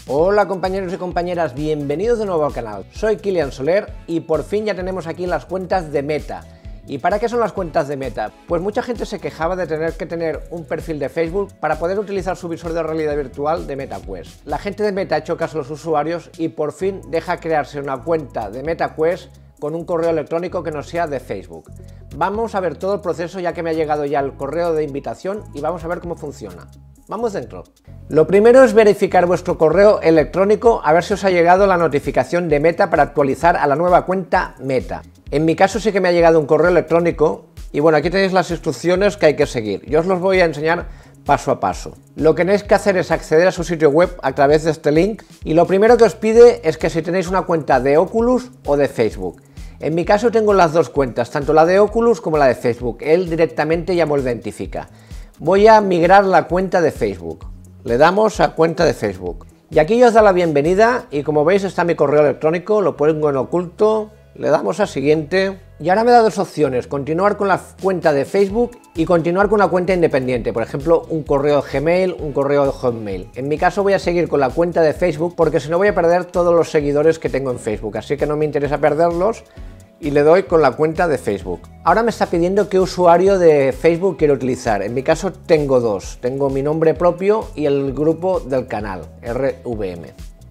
Hola compañeros y compañeras, bienvenidos de nuevo al canal. Soy Kilian Soler y por fin ya tenemos aquí las cuentas de Meta. ¿Y para qué son las cuentas de Meta? Pues mucha gente se quejaba de tener que tener un perfil de Facebook para poder utilizar su visor de realidad virtual de MetaQuest. La gente de Meta ha hecho caso a los usuarios y por fin deja crearse una cuenta de MetaQuest con un correo electrónico que no sea de Facebook. Vamos a ver todo el proceso ya que me ha llegado ya el correo de invitación y vamos a ver cómo funciona. Vamos dentro. Lo primero es verificar vuestro correo electrónico a ver si os ha llegado la notificación de Meta para actualizar a la nueva cuenta Meta. En mi caso sí que me ha llegado un correo electrónico y bueno, aquí tenéis las instrucciones que hay que seguir. Yo os los voy a enseñar paso a paso. Lo que tenéis que hacer es acceder a su sitio web a través de este link y lo primero que os pide es que si tenéis una cuenta de Oculus o de Facebook. En mi caso tengo las dos cuentas, tanto la de Oculus como la de Facebook. Él directamente ya me lo identifica. Voy a migrar la cuenta de Facebook. Le damos a cuenta de Facebook. Y aquí ya os da la bienvenida y como veis está mi correo electrónico, lo pongo en oculto, le damos a siguiente. Y ahora me da dos opciones, continuar con la cuenta de Facebook y continuar con una cuenta independiente, por ejemplo un correo de Gmail, un correo de Hotmail. En mi caso voy a seguir con la cuenta de Facebook porque si no voy a perder todos los seguidores que tengo en Facebook, así que no me interesa perderlos. Y le doy con la cuenta de Facebook. Ahora me está pidiendo qué usuario de Facebook quiero utilizar. En mi caso tengo dos. Tengo mi nombre propio y el grupo del canal, RVM.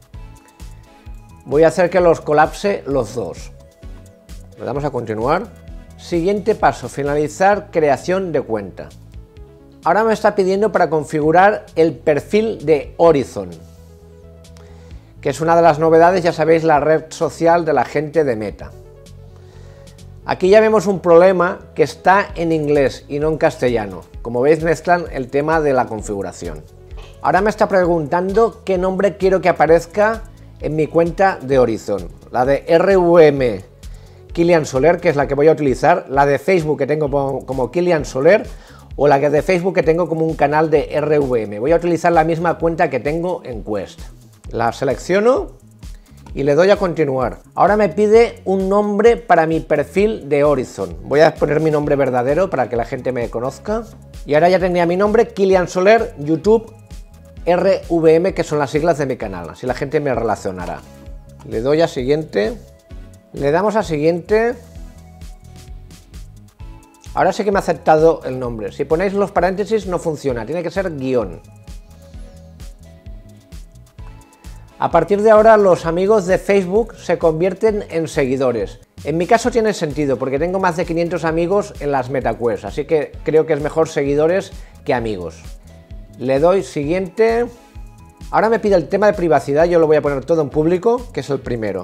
Voy a hacer que los colapse los dos. Le damos a continuar. Siguiente paso, finalizar creación de cuenta. Ahora me está pidiendo para configurar el perfil de Horizon, que es una de las novedades, ya sabéis, la red social de la gente de Meta. Aquí ya vemos un problema que está en inglés y no en castellano. Como veis mezclan el tema de la configuración. Ahora me está preguntando qué nombre quiero que aparezca en mi cuenta de Horizon. La de RVM Kilian Soler, que es la que voy a utilizar. La de Facebook que tengo como Kilian Soler o la que de Facebook que tengo como un canal de RVM. Voy a utilizar la misma cuenta que tengo en Quest. La selecciono y le doy a continuar. Ahora me pide un nombre para mi perfil de Horizon. Voy a poner mi nombre verdadero para que la gente me conozca. Y ahora ya tendría mi nombre, Kilian Soler, YouTube, RVM, que son las siglas de mi canal. Así la gente me relacionará. Le doy a siguiente. Le damos a siguiente. Ahora sí que me ha aceptado el nombre. Si ponéis los paréntesis no funciona, tiene que ser guión. A partir de ahora los amigos de Facebook se convierten en seguidores. En mi caso tiene sentido porque tengo más de 500 amigos en las MetaQuest, así que creo que es mejor seguidores que amigos. Le doy siguiente. Ahora me pide el tema de privacidad, yo lo voy a poner todo en público, que es el primero.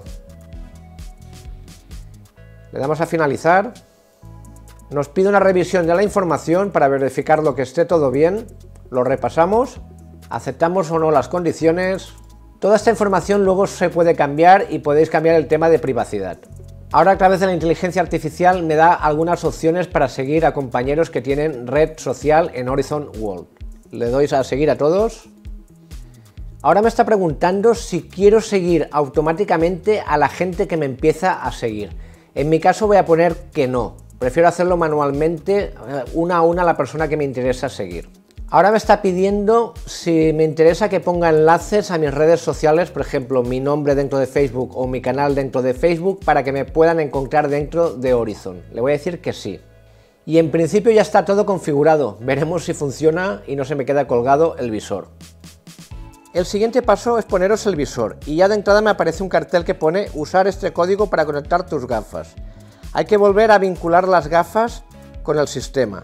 Le damos a finalizar. Nos pide una revisión de la información para verificar lo que esté todo bien. Lo repasamos. Aceptamos o no las condiciones. Toda esta información luego se puede cambiar y podéis cambiar el tema de privacidad. Ahora a través de la inteligencia artificial me da algunas opciones para seguir a compañeros que tienen red social en Horizon World. Le doy a seguir a todos. Ahora me está preguntando si quiero seguir automáticamente a la gente que me empieza a seguir. En mi caso voy a poner que no. Prefiero hacerlo manualmente, una a una, a la persona que me interesa seguir. Ahora me está pidiendo si me interesa que ponga enlaces a mis redes sociales, por ejemplo, mi nombre dentro de Facebook o mi canal dentro de Facebook para que me puedan encontrar dentro de Horizon. Le voy a decir que sí. Y en principio ya está todo configurado. Veremos si funciona y no se me queda colgado el visor. El siguiente paso es poneros el visor y ya de entrada me aparece un cartel que pone usar este código para conectar tus gafas. Hay que volver a vincular las gafas con el sistema.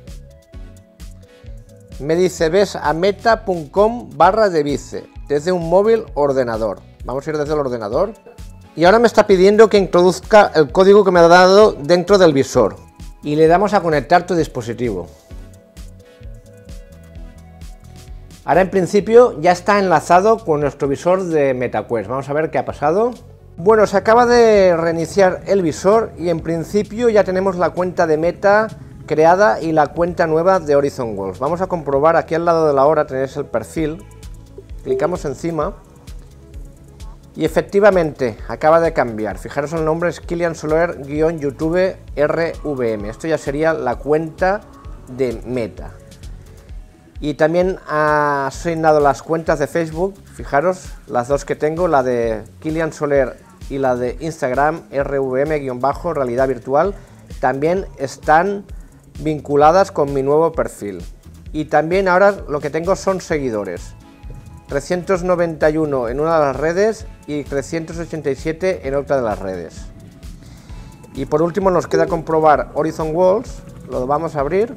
Me dice, ves a meta.com/device desde un móvil o ordenador. Vamos a ir desde el ordenador. Y ahora me está pidiendo que introduzca el código que me ha dado dentro del visor. Y le damos a conectar tu dispositivo. Ahora en principio ya está enlazado con nuestro visor de MetaQuest. Vamos a ver qué ha pasado. Bueno, se acaba de reiniciar el visor y en principio ya tenemos la cuenta de Meta creada y la cuenta nueva de Horizon Worlds. Vamos a comprobar, aquí al lado de la hora tenéis el perfil, clicamos encima y efectivamente acaba de cambiar. Fijaros el nombre, es Kilian Soler-YouTube RVM. Esto ya sería la cuenta de Meta. Y también ha asignado las cuentas de Facebook, fijaros, las dos que tengo, la de Kilian Soler y la de Instagram, RVM-realidad virtual, también están vinculadas con mi nuevo perfil. Y también ahora lo que tengo son seguidores, 391 en una de las redes y 387 en otra de las redes. Y por último nos queda comprobar Horizon Worlds, lo vamos a abrir.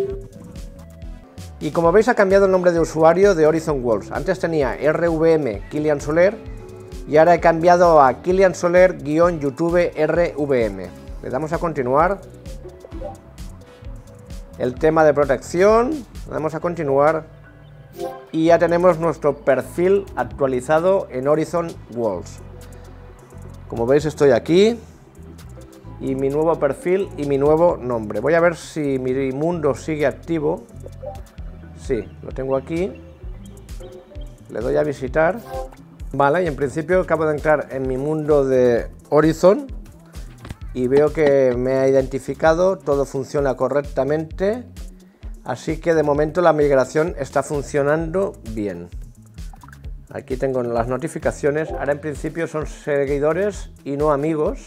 Y como veis ha cambiado el nombre de usuario de Horizon Worlds. Antes tenía RVM Kilian Soler y ahora he cambiado a Kilian Soler-YouTube RVM. Le damos a continuar. El tema de protección, le damos a continuar. Y ya tenemos nuestro perfil actualizado en Horizon Worlds. Como veis estoy aquí. Y mi nuevo perfil y mi nuevo nombre. Voy a ver si mi mundo sigue activo. Sí, lo tengo aquí. Le doy a visitar. Vale, y en principio acabo de entrar en mi mundo de Horizon y veo que me ha identificado, todo funciona correctamente, así que de momento la migración está funcionando bien. Aquí tengo las notificaciones, ahora en principio son seguidores y no amigos.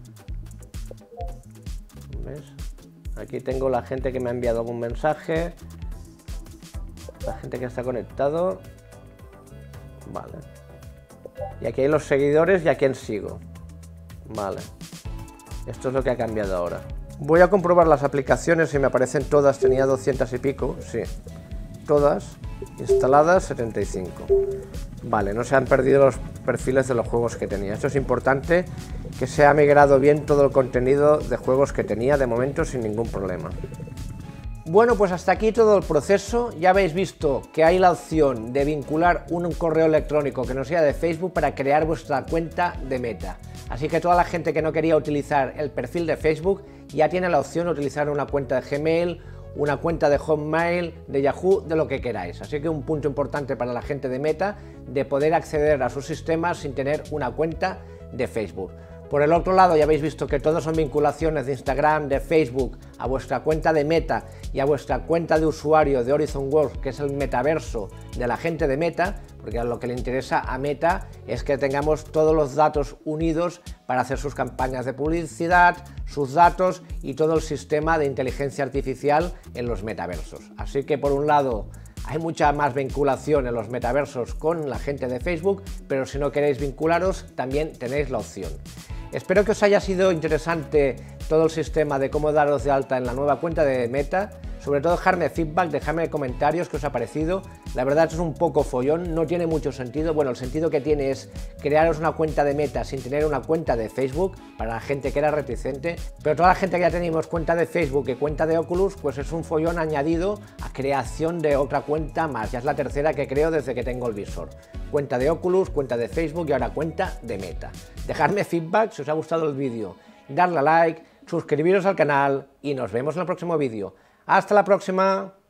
¿Ves? Aquí tengo la gente que me ha enviado algún mensaje, la gente que está conectado. Vale. Y aquí hay los seguidores y a quién sigo. Vale. Esto es lo que ha cambiado ahora. Voy a comprobar las aplicaciones si me aparecen todas. Tenía 200 y pico. Sí. Todas. Instaladas 75. Vale, no se han perdido los perfiles de los juegos que tenía. Esto es importante, que se ha migrado bien todo el contenido de juegos que tenía de momento sin ningún problema. Bueno, pues hasta aquí todo el proceso. Ya habéis visto que hay la opción de vincular un correo electrónico que no sea de Facebook para crear vuestra cuenta de Meta. Así que toda la gente que no quería utilizar el perfil de Facebook ya tiene la opción de utilizar una cuenta de Gmail, una cuenta de Hotmail, de Yahoo, de lo que queráis. Así que un punto importante para la gente de Meta de poder acceder a sus sistemas sin tener una cuenta de Facebook. Por el otro lado, ya habéis visto que todos son vinculaciones de Instagram, de Facebook, a vuestra cuenta de Meta y a vuestra cuenta de usuario de Horizon Worlds, que es el metaverso de la gente de Meta, porque a lo que le interesa a Meta es que tengamos todos los datos unidos para hacer sus campañas de publicidad, sus datos y todo el sistema de inteligencia artificial en los metaversos. Así que por un lado hay mucha más vinculación en los metaversos con la gente de Facebook, pero si no queréis vincularos también tenéis la opción. Espero que os haya sido interesante todo el sistema de cómo daros de alta en la nueva cuenta de Meta. Sobre todo dejarme feedback, dejadme comentarios qué os ha parecido. La verdad es un poco follón, no tiene mucho sentido. Bueno, el sentido que tiene es crearos una cuenta de Meta sin tener una cuenta de Facebook, para la gente que era reticente. Pero toda la gente que ya tenemos cuenta de Facebook y cuenta de Oculus, pues es un follón añadido a creación de otra cuenta más. Ya es la tercera que creo desde que tengo el visor. Cuenta de Oculus, cuenta de Facebook y ahora cuenta de Meta. Dejadme feedback si os ha gustado el vídeo, darle a like, suscribiros al canal y nos vemos en el próximo vídeo. ¡Hasta la próxima!